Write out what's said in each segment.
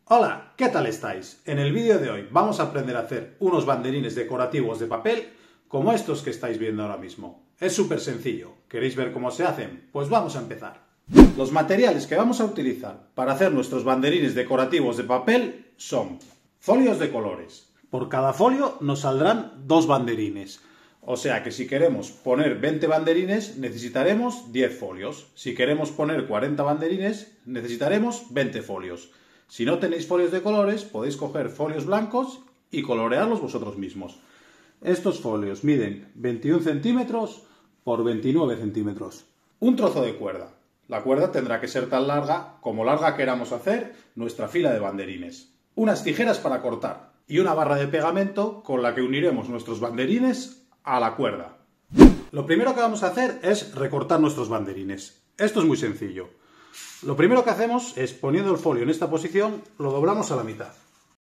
Hola, ¿qué tal estáis? En el vídeo de hoy vamos a aprender a hacer unos banderines decorativos de papel como estos que estáis viendo ahora mismo. Es súper sencillo. ¿Queréis ver cómo se hacen? Pues vamos a empezar. Los materiales que vamos a utilizar para hacer nuestros banderines decorativos de papel son folios de colores. Por cada folio nos saldrán 2 banderines. O sea que si queremos poner 20 banderines necesitaremos 10 folios. Si queremos poner 40 banderines necesitaremos 20 folios. Si no tenéis folios de colores podéis coger folios blancos y colorearlos vosotros mismos. Estos folios miden 21 centímetros por 29 centímetros. Un trozo de cuerda. La cuerda tendrá que ser tan larga como larga queramos hacer nuestra fila de banderines. Unas tijeras para cortar y una barra de pegamento con la que uniremos nuestros banderines a la cuerda. Lo primero que vamos a hacer es recortar nuestros banderines. Esto es muy sencillo. Lo primero que hacemos es, poniendo el folio en esta posición, lo doblamos a la mitad.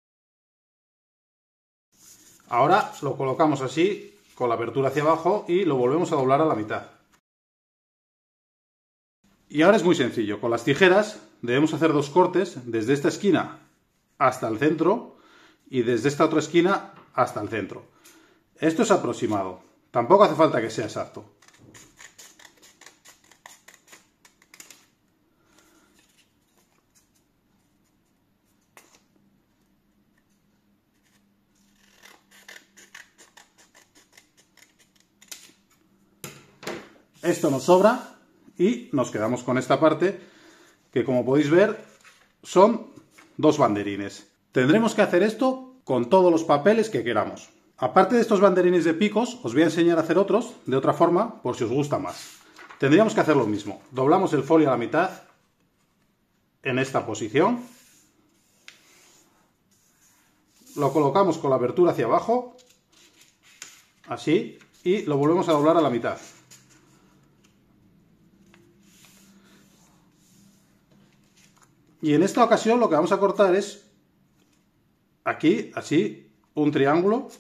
Ahora lo colocamos así, con la abertura hacia abajo, y lo volvemos a doblar a la mitad. Y ahora es muy sencillo. Con las tijeras debemos hacer 2 cortes desde esta esquina hasta el centro y desde esta otra esquina hasta el centro. Esto es aproximado. Tampoco hace falta que sea exacto. Esto nos sobra y nos quedamos con esta parte que, como podéis ver, son 2 banderines. Tendremos que hacer esto con todos los papeles que queramos. Aparte de estos banderines de picos, os voy a enseñar a hacer otros de otra forma por si os gusta más. Tendríamos que hacer lo mismo. Doblamos el folio a la mitad en esta posición. Lo colocamos con la abertura hacia abajo, así, y lo volvemos a doblar a la mitad. Y en esta ocasión lo que vamos a cortar es aquí, así, un triángulo.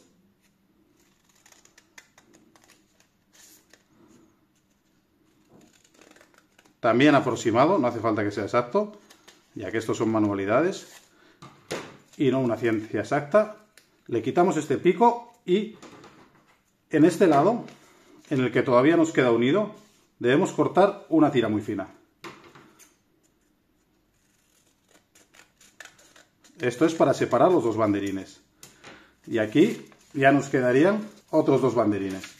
También aproximado, no hace falta que sea exacto, ya que estos son manualidades y no una ciencia exacta. Le quitamos este pico y en este lado, en el que todavía nos queda unido, debemos cortar una tira muy fina. Esto es para separar los 2 banderines. Y aquí ya nos quedarían otros 2 banderines.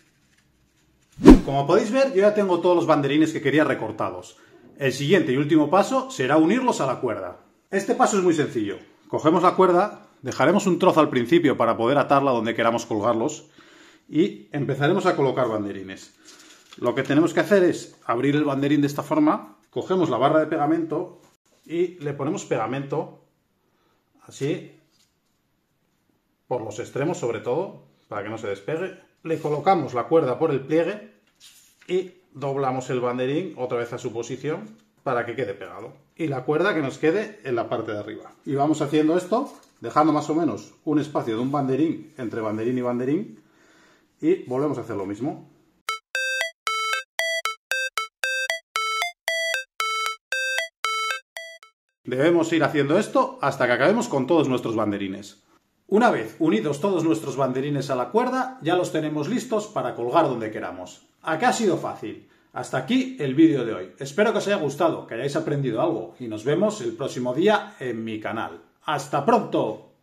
Como podéis ver, yo ya tengo todos los banderines que quería recortados. El siguiente y último paso será unirlos a la cuerda. Este paso es muy sencillo. Cogemos la cuerda, dejaremos un trozo al principio para poder atarla donde queramos colgarlos y empezaremos a colocar banderines. Lo que tenemos que hacer es abrir el banderín de esta forma, cogemos la barra de pegamento y le ponemos pegamento así, por los extremos sobre todo, para que no se despegue. Le colocamos la cuerda por el pliegue y doblamos el banderín otra vez a su posición para que quede pegado. Y la cuerda que nos quede en la parte de arriba. Y vamos haciendo esto, dejando más o menos un espacio de un banderín entre banderín y banderín. Y volvemos a hacer lo mismo. Debemos ir haciendo esto hasta que acabemos con todos nuestros banderines. Una vez unidos todos nuestros banderines a la cuerda, ya los tenemos listos para colgar donde queramos. ¿A qué ha sido fácil? Hasta aquí el vídeo de hoy. Espero que os haya gustado, que hayáis aprendido algo y nos vemos el próximo día en mi canal. ¡Hasta pronto!